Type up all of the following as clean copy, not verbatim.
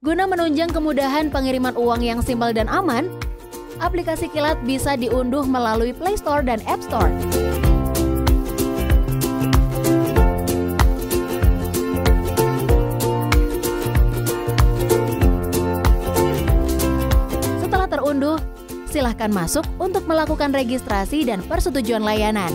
Guna menunjang kemudahan pengiriman uang yang simpel dan aman, aplikasi Kilat bisa diunduh melalui Play Store dan App Store. Setelah terunduh, silahkan masuk untuk melakukan registrasi dan persetujuan layanan.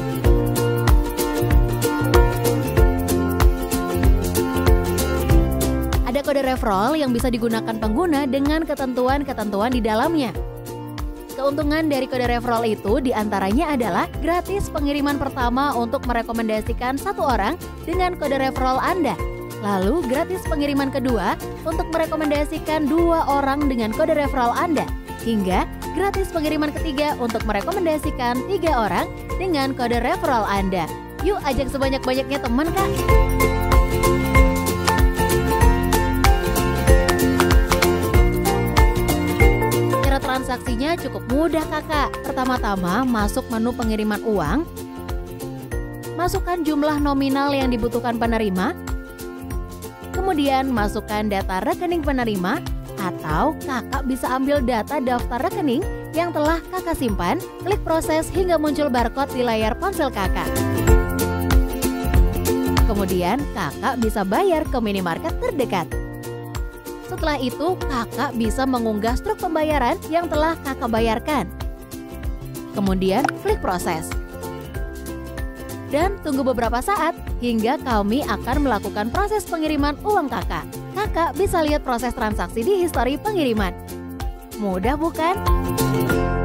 Ada kode referral yang bisa digunakan pengguna dengan ketentuan-ketentuan di dalamnya. Keuntungan dari kode referral itu diantaranya adalah gratis pengiriman pertama untuk merekomendasikan satu orang dengan kode referral Anda. Lalu gratis pengiriman kedua untuk merekomendasikan 2 orang dengan kode referral Anda. Hingga gratis pengiriman ketiga untuk merekomendasikan 3 orang dengan kode referral Anda. Yuk ajak sebanyak-banyaknya teman, Kak! Transaksinya cukup mudah, Kakak. Pertama-tama masuk menu pengiriman uang, masukkan jumlah nominal yang dibutuhkan penerima, kemudian masukkan data rekening penerima, atau Kakak bisa ambil data daftar rekening yang telah Kakak simpan, klik proses hingga muncul barcode di layar ponsel Kakak. Kemudian Kakak bisa bayar ke minimarket terdekat. Setelah itu, Kakak bisa mengunggah struk pembayaran yang telah Kakak bayarkan. Kemudian, klik proses. Dan tunggu beberapa saat hingga kami akan melakukan proses pengiriman uang Kakak. Kakak bisa lihat proses transaksi di histori pengiriman. Mudah bukan?